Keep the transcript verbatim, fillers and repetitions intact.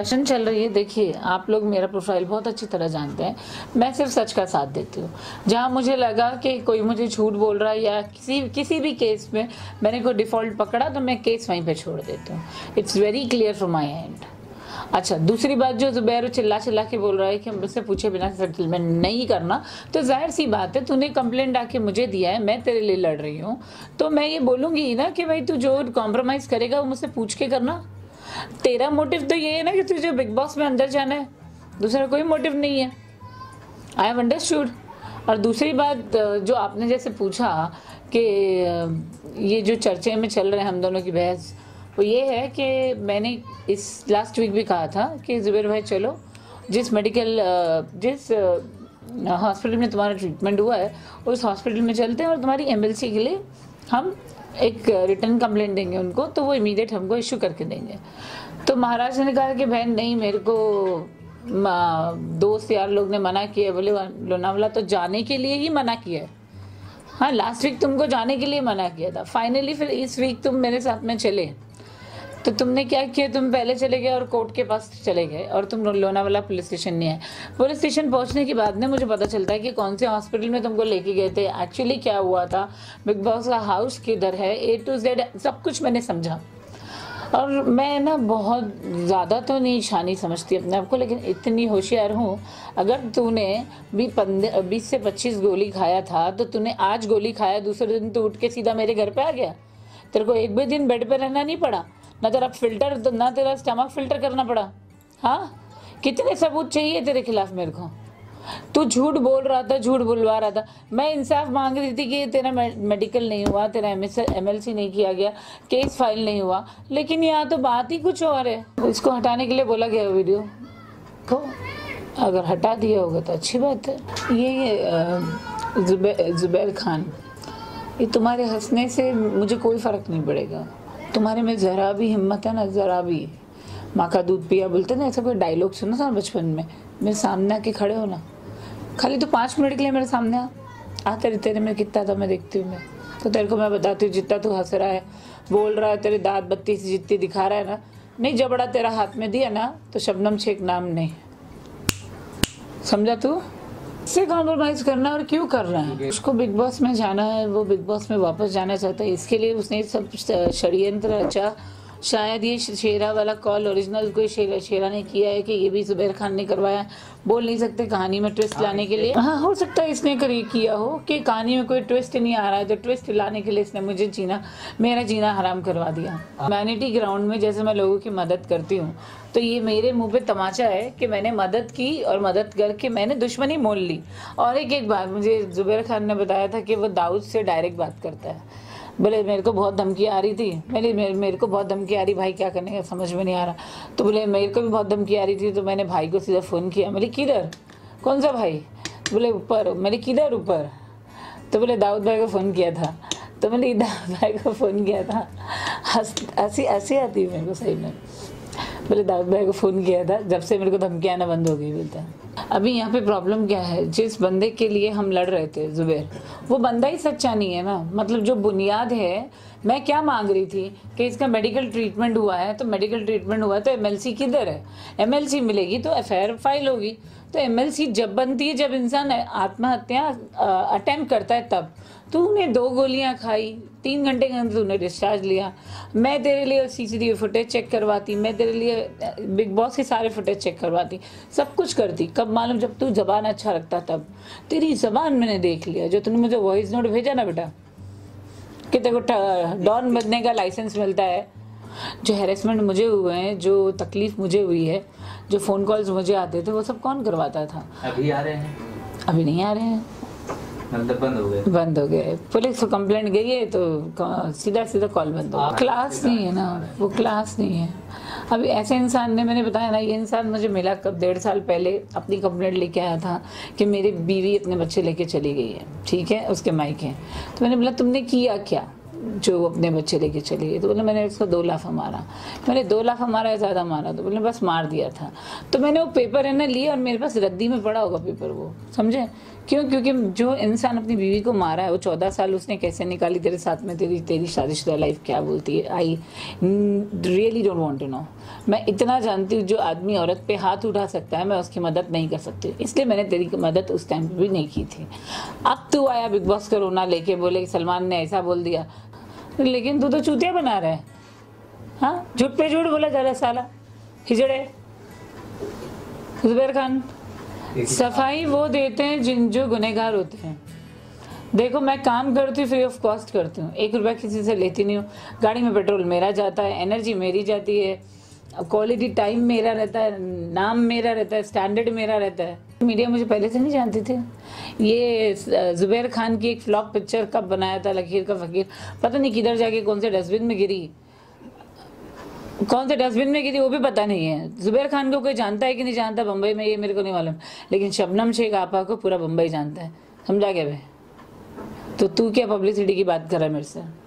Discussion चल रही है। देखिए, आप लोग मेरा प्रोफाइल बहुत अच्छी तरह जानते हैं, मैं सिर्फ सच का साथ देती हूँ। जहाँ मुझे लगा कि कोई मुझे झूठ बोल रहा है या किसी किसी भी केस में मैंने कोई डिफ़ॉल्ट पकड़ा तो मैं केस वहीं पे छोड़ देती हूँ। It's very clear from my end. अच्छा, दूसरी बात जो जुबैर चिल्ला चिल्ला के बोल रहा है कि मुझसे पूछे बिना सेटलमेंट नहीं करना, तो जाहिर सी बात है, तूने कंप्लेंट आके मुझे दिया है, मैं तेरे लिए लड़ रही हूँ, तो मैं ये बोलूँगी ही ना कि भाई तू जो कॉम्प्रोमाइज़ करेगा वो मुझसे पूछ के करना। तेरा मोटिव तो ये है ना कि तुझे बिग बॉस में अंदर जाना है, दूसरा कोई मोटिव नहीं है। I have understood. और दूसरी बात जो आपने जैसे पूछा कि ये जो चर्चे में चल रहे हैं हम दोनों की बहस, वो ये है कि मैंने इस लास्ट वीक भी कहा था कि जुबैर भाई चलो, जिस मेडिकल जिस हॉस्पिटल में तुम्हारा ट्रीटमेंट हुआ है उस हॉस्पिटल में चलते हैं और तुम्हारी एमएलसी के लिए हम एक रिटर्न कंप्लेंट देंगे उनको, तो वो इमीडिएट हमको इशू करके देंगे। तो महाराज ने कहा कि बहन नहीं, मेरे को दोस्त यार लोग ने मना किया, बोले लोनावला तो जाने के लिए ही मना किया है। हाँ, लास्ट वीक तुमको जाने के लिए मना किया था, फाइनली फिर इस वीक तुम मेरे साथ में चले, तो तुमने क्या किया, तुम पहले चले गए और कोर्ट के पास चले गए और तुम लोनावाला पुलिस स्टेशन नहीं आए। पुलिस स्टेशन पहुंचने के बाद में मुझे पता चलता है कि कौन से हॉस्पिटल में तुमको लेके गए थे, एक्चुअली क्या हुआ था, बिग बॉस का हाउस किधर है, ए टू जेड सब कुछ मैंने समझा। और मैं ना बहुत ज़्यादा तो नहीं शानी समझती अपने आप को, लेकिन इतनी होशियार हूँ, अगर तूने भी पंद्रह बीस से पच्चीस गोली खाया था तो तूने आज गोली खाया, दूसरे दिन तो उठ के सीधा मेरे घर पे आ गया। तेरे को एक भी दिन बेड पे रहना नहीं पड़ा, ना तेरा फिल्टर तो ना तेरा स्टमक फिल्टर करना पड़ा। हाँ, कितने सबूत चाहिए तेरे खिलाफ मेरे को? तू झूठ बोल रहा था, झूठ बुलवा रहा था। मैं इंसाफ मांग रही थी कि तेरा मेडिकल नहीं हुआ, तेरा एमएलसी नहीं किया गया, केस फाइल नहीं हुआ, लेकिन यहाँ तो बात ही कुछ और है। इसको हटाने के लिए बोला गया वीडियो को, अगर हटा दिया होगा तो अच्छी बात है। ये जुबैर जुबैर खान, ये तुम्हारे हंसने से मुझे कोई फ़र्क नहीं पड़ेगा। तुम्हारे में ज़रा भी हिम्मत है ना, ज़रा भी, माँ का दूध पिया बोलते ना, ऐसा कोई डायलॉग सुना था बचपन में, मेरे सामने आके खड़े हो ना, खाली तो पाँच मिनट के लिए मेरे सामने आ आ तेरे तेरे में कितना था मैं देखती हूँ। मैं तो तेरे को मैं बताती हूँ, जितना तू हंस रहा है, बोल रहा है, तेरे दांत बत्ती से जितनी दिखा रहा है ना, नहीं जबड़ा तेरा हाथ में दिया ना तो शबनम शेख नाम नहीं, समझा तू? से कॉम्प्रोमाइज़ करना और क्यों कर रहा है? उसको बिग बॉस में जाना है, वो बिग बॉस में वापस जाना चाहता है, इसके लिए उसने सब षड्यंत्र रचा। शायद ये शेरा वाला कॉल ओरिजिनल कोई शेरा शेरा ने किया है कि ये भी जुबैर खान ने करवाया, बोल नहीं सकते कहानी में ट्विस्ट लाने के लिए। हाँ, हो सकता है इसने करी किया हो कि कहानी में कोई ट्विस्ट नहीं आ रहा है, तो ट्विस्ट लाने के लिए इसने मुझे जीना, मेरा जीना हराम करवा दिया। ह्यूमैनिटी ग्राउंड में जैसे मैं लोगों की मदद करती हूँ, तो ये मेरे मुंह पे तमाचा है कि मैंने मदद की और मदद करके मैंने दुश्मनी मोल ली। और एक एक बात मुझे जुबैर खान ने बताया था कि वो दाऊद से डायरेक्ट बात करता है। बोले मेरे को बहुत धमकी आ रही थी, मेरे मेरे, मेरे को बहुत धमकी आ रही, भाई क्या करने का समझ में नहीं आ रहा। तो बोले मेरे को भी बहुत धमकी आ रही थी, तो मैंने भाई को सीधा फ़ोन किया। मेरे किधर, कौन सा भाई? बोले ऊपर। मेरे किधर ऊपर? तो बोले दाऊद भाई को फ़ोन किया था। तो मैंने दाऊद भाई को फ़ोन किया था, हंस हंसी हंसी आती है मेरे को सही में। बोले दाऊद भाई को फ़ोन किया था, जब से मेरे को धमकी आना बंद हो गई। बोलता है अभी यहाँ पे प्रॉब्लम क्या है, जिस बंदे के लिए हम लड़ रहे थे जुबैर, वो बंदा ही सच्चा नहीं है ना। मतलब जो बुनियाद है, मैं क्या मांग रही थी कि इसका मेडिकल ट्रीटमेंट हुआ है, तो मेडिकल ट्रीटमेंट हुआ है तो एमएलसी किधर है? एमएलसी मिलेगी तो एफआईआर फाइल होगी। तो एमएलसी जब बनती है, जब इंसान आत्महत्या अटेम्प्ट करता है तब। तूने दो गोलियां खाई, तीन घंटे के अंदर तूने डिस्चार्ज लिया, मैं तेरे लिए सीसीटीवी फुटेज चेक करवाती, मैं तेरे लिए बिग बॉस के सारे फुटेज चेक करवाती, सब कुछ करती। कब मालूम, जब तू जबान अच्छा रखता तब। तेरी जबान मैंने देख लिया, जो तूने मुझे वॉइस नोट भेजा ना बेटा, कि तेरे को डॉन बनने का लाइसेंस मिलता है। जो हैरेसमेंट मुझे हुए हैं, जो तकलीफ मुझे हुई है, जो फ़ोन कॉल्स मुझे आते थे, वो सब कौन करवाता था? अभी आ रहे हैं? अभी नहीं आ रहे हैं, मतलब बंद हो गए। बंद हो गए। पुलिस को कंप्लेंट गई है तो सीधा सीधा कॉल बंद हो। क्लास नहीं है ना, वो क्लास नहीं है। अभी ऐसे इंसान ने, मैंने बताया ना, ये इंसान मुझे मिला कब, डेढ़ साल पहले अपनी कंप्लेंट लेके आया था कि मेरी बीवी अपने बच्चे लेके चली गई है, ठीक है, उसके मायके। तो मैंने बोला तुमने किया क्या? जो अपने बच्चे लेके चली गई। तो बोले मैंने इसको दो लाफा मारा। मैंने दो लाफा मारा या ज़्यादा मारा? तो बोले बस मार दिया था। तो मैंने वो पेपर है ना लिया और मेरे पास रद्दी में पड़ा होगा पेपर वो, समझे क्यों? क्योंकि जो इंसान अपनी बीवी को मारा है वो चौदह साल उसने कैसे निकाली तेरे साथ में, तेरी तेरी शादीशुदा लाइफ क्या बोलती है? I really don't want to know. मैं इतना जानती हूँ जो आदमी औरत पे हाथ उठा सकता है मैं उसकी मदद नहीं कर सकती, इसलिए मैंने तेरी मदद उस टाइम पे भी नहीं की थी। अब तू आया बिग बॉस का रोना लेके, बोले कि सलमान ने ऐसा बोल दिया, लेकिन तू तो चूतिया बना रहा है। हाँ, झूठ पे झूठ बोला जा रहा है साला हिजड़े। जुबैर खान, सफाई वो देते हैं जिन जो गुनहगार होते हैं। देखो मैं काम करती हूँ, फ्री ऑफ कॉस्ट करती हूँ, एक रुपया किसी से लेती नहीं हूँ। गाड़ी में पेट्रोल मेरा जाता है, एनर्जी मेरी जाती है, क्वालिटी टाइम मेरा रहता है, नाम मेरा रहता है, स्टैंडर्ड मेरा रहता है। मीडिया मुझे पहले से नहीं जानती थी। ये जुबैर खान की एक फ्लॉप पिक्चर कब बनाया था, लकीर का फकीर, पता नहीं किधर जाके कौन से डस्टबिन में गिरी, कौन से डस्टबिन में गिरी वो भी पता नहीं है। जुबैर खान को कोई जानता है कि नहीं जानता बम्बई में, ये मेरे को नहीं मालूम, लेकिन शबनम शेख आपा को पूरा बम्बई जानता है। समझा क्या भाई? तो तू क्या पब्लिसिटी की बात कर रहा है मेरे से?